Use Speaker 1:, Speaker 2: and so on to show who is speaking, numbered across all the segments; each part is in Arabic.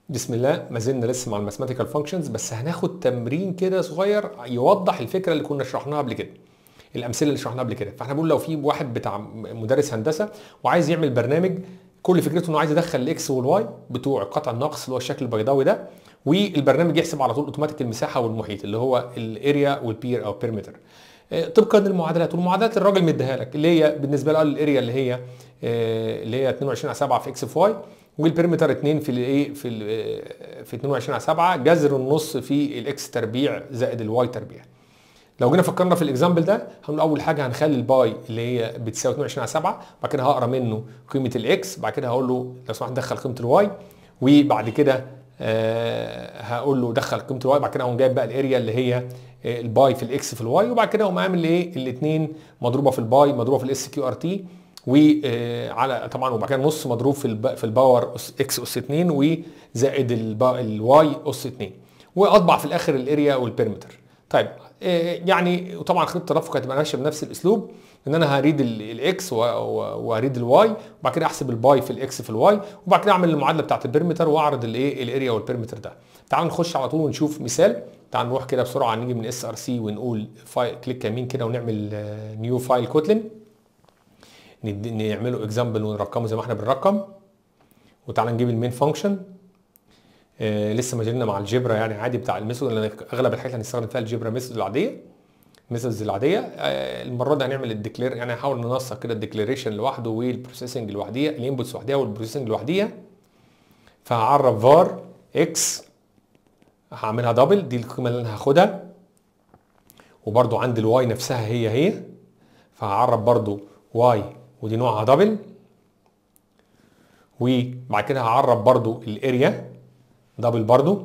Speaker 1: بسم الله، ما زلنا لسه مع الماثيماتيكال فانكشنز، بس هناخد تمرين كده صغير يوضح الفكره اللي كنا شرحناها قبل كده، الامثله اللي شرحناها قبل كده. فاحنا بنقول لو في واحد بتاع مدرس هندسه وعايز يعمل برنامج كل فكرته انه عايز يدخل الاكس والواي بتوع قطع النقص اللي هو الشكل البيضاوي ده، والبرنامج يحسب على طول اوتوماتيك المساحه والمحيط اللي هو الاريا والبير او بيرمتر طبقا للمعادلات. والمعادلات الراجل مديها لك اللي هي بالنسبه له الاريا اللي هي 22 على 7 في اكس في واي، والبيرمتر 2 في الايه في 22 على 7 جذر النص في الاكس تربيع زائد الواي تربيع. لو جينا فكرنا في الاكزامبل ده هنقول اول حاجه هنخلي الباي اللي هي بتساوي 22 على 7، بعد كده هقرا منه قيمه الاكس، بعد كده هقول له لو سمحت دخل قيمه الواي، وبعد كده هقول له دخل قيمه الواي، بعد كده هقوم جايب بقى الاريا اللي هي الباي في الاكس في الواي، وبعد كده اقوم عامل ايه الاثنين مضروبه في الباي مضروبه في الاس كيو ار تي، وعلى طبعا وبعد كده نص مضروب في الباور اكس اس 2 وزائد الواي اس 2، واطبع في الاخر الاريا والبيرمتر. طيب يعني وطبعا خطه التدفق هتبقى ماشيه بنفس الاسلوب، ان انا هريد الاكس وهريد الواي، وبعد كده احسب الباي في الاكس في الواي، وبعد كده اعمل المعادله بتاعت البيرمتر واعرض الايه الاريا والبيرمتر ده. تعالوا نخش على طول ونشوف مثال. تعالوا نروح كده بسرعه نيجي من اس ار سي ونقول فايل، كليك يمين كده ونعمل نيو فايل كوتلين، نعمله اكزامبل ونرقمه زي ما احنا بنرقم. وتعالى نجيب المين فانكشن. لسه ما زلنا مع الجبرا يعني عادي بتاع الميثود، لان اغلب الحاجات اللي هنستخدم فيها الجبرا ميثود العاديه، الميثودز العاديه. المره دي هنعمل الديكلير، يعني هنحاول ننسق كده الديكليريشن لوحده والبروسيسنج لوحديها، الانبوتس لوحديها والبروسيسنج لوحديها. فهعرف فار اكس هعملها دبل، دي القيمه اللي انا هاخدها، وبرده عندي الواي نفسها هي فهعرف برده واي ودي نوعها دبل، وبعد كده هعرف برده الاريا دبل برده،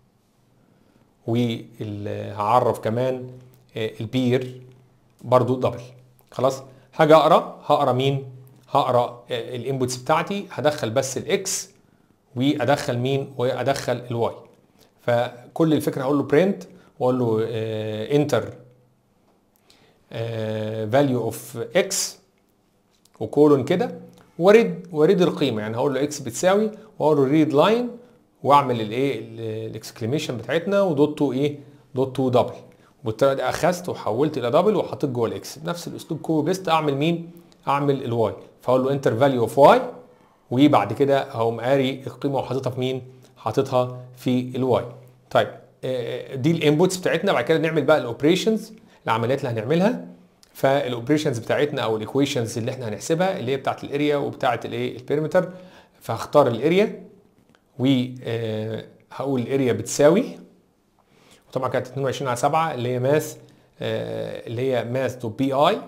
Speaker 1: وهعرف كمان البير برضو دبل. خلاص هاجي هقرا مين؟ هقرا الانبوتس بتاعتي، هدخل بس الاكس وادخل مين؟ وادخل الواي. فكل الفكره هقول له برنت واقول له انتر فاليو اوف اكس وكولون كده، واريد القيمه، يعني هقول له اكس بتساوي واقول له ريد لاين واعمل الايه الاكسكليميشن بتاعتنا ودوت تو ايه دوت تو دبل، وبالطريقه دي اخذت وحولت الى دبل وحطيت جوه الاكس بنفس الاسلوب كوبي بيست. اعمل مين؟ اعمل الواي، فاقول له انتر فاليو اوف واي، وبعد كده هقوم قاري القيمه وحاططها في مين؟ حاططها في الواي. طيب دي الانبوتس بتاعتنا. بعد كده نعمل بقى الاوبريشنز، العمليات اللي هنعملها. فالاوبريشنز بتاعتنا او الايكويشنز اللي احنا هنحسبها اللي هي بتاعت الاريا وبتاعت الايه البيرمتر. فهختار الاريا وهقول الاريا بتساوي، وطبعا كانت 22 على 7 اللي هي ماث اللي هي ماث تو بي اي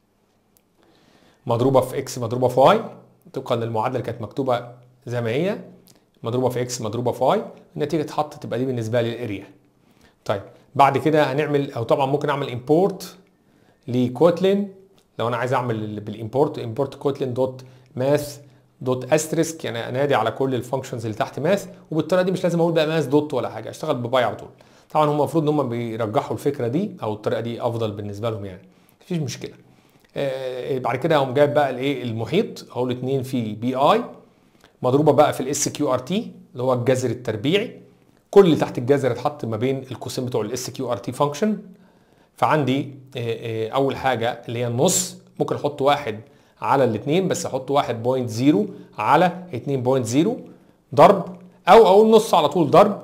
Speaker 1: مضروبه في اكس مضروبه في واي، طبقا للمعادله اللي كانت مكتوبه زي ما هي، مضروبه في اكس مضروبه في واي، النتيجه تتحط تبقى دي بالنسبه لي الاريا. طيب بعد كده هنعمل، او طبعا ممكن اعمل امبورت لكوتلين لو انا عايز اعمل بالامبورت امبورت كوتلين دوت ماث دوت استريسك، يعني انادي على كل الفانكشنز اللي تحت ماث، وبالطريقه دي مش لازم اقول بقى ماث دوت ولا حاجه، اشتغل بباي على طول. طبعا هم المفروض ان هم بيرجحوا الفكره دي او الطريقه دي افضل بالنسبه لهم، يعني مفيش مشكله. بعد كده هقوم جايب بقى الايه المحيط، هقول 2 في بي اي مضروبه بقى في الاس كيو ار تي اللي هو الجذر التربيعي، كل اللي تحت الجذر اتحط ما بين القوسين بتوع الاس كيو ار تي فانكشن. فعندي اول حاجه اللي هي النص، ممكن احط واحد على الاثنين، بس احط 1.0 على 2.0 ضرب، او اقول نص على طول ضرب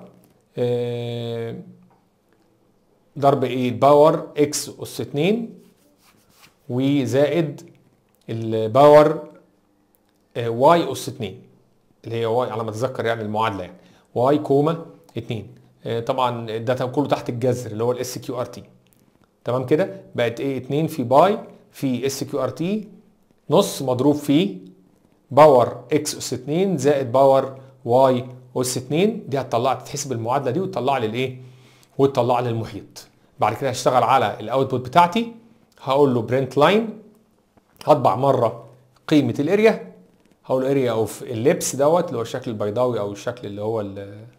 Speaker 1: ضرب ايه الباور اكس اس 2 وزائد الباور واي اس 2 اللي هي واي على ما اتذكر يعني المعادله، يعني واي كوما 2. طبعا ده كله تحت الجذر اللي هو الاس كيو ار تي. تمام كده بقت ايه 2 في باي في اس كيو ار تي نص مضروب في باور اكس اس 2 زائد باور واي اس 2. دي هتطلع تتحسب المعادله دي وتطلع لي الايه وتطلع لي المحيط. بعد كده هشتغل على الاوتبوت بتاعتي، هقول له برنت لاين، هطبع مره قيمه الاريا، هقول اريا اوف اللبس دوت اللي هو الشكل البيضاوي او الشكل اللي هو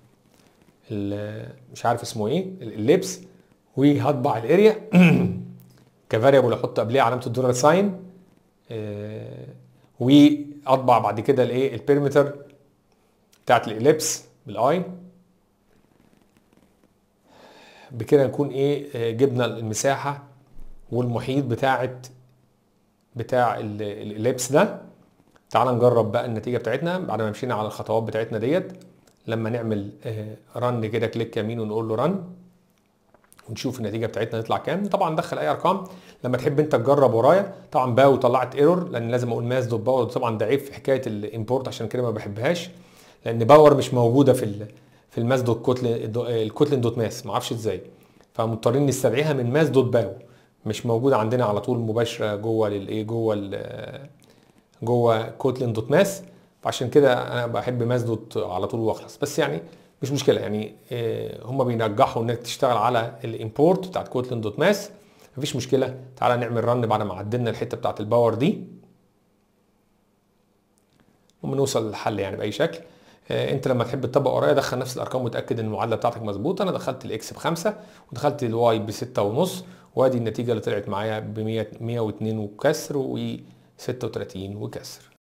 Speaker 1: مش عارف اسمه ايه اللبس، وهطبع الاريا كفاريبل احط قبليه علامه الدولار ساين، واطبع بعد كده الايه البيرمتر بتاعت الاليبس بالاي. بكده نكون ايه جبنا المساحه والمحيط بتاع الاليبس ده. تعال نجرب بقى النتيجه بتاعتنا بعد ما مشينا على الخطوات بتاعتنا ديت. لما نعمل رن كده كليك يمين ونقول له رن ونشوف النتيجه بتاعتنا تطلع كام. طبعا دخل اي ارقام. لما تحب انت تجرب ورايا، طبعا باو طلعت ايرور لان لازم اقول ماس دوت باور. طبعا ده عيب في حكايه الامبورت، عشان كده ما بحبهاش، لان باور مش موجوده في الماس دوت الكوتلين دوت ماس، ما اعرفش ازاي، فمضطرين نستدعيها من ماس دوت باو، مش موجوده عندنا على طول مباشره جوه الايه جوه كوتلين دوت ماس. فعشان كده انا بحب ماس دوت على طول واخلص. بس يعني مش مشكله، يعني هم بينجحوا انك تشتغل على الامبورت بتاعت كوتلين دوت ماس، مفيش مشكله. تعالى نعمل رن بعد ما عدلنا الحته بتاعت الباور دي ونوصل للحل يعني باي شكل. انت لما تحب تطبق ورايا دخل نفس الارقام وتاكد ان المعادله بتاعتك مظبوطه. انا دخلت الاكس ب5 ودخلت الواي ب6.5، وادي النتيجه اللي طلعت معايا ب 102 وكسر و36 وكسر.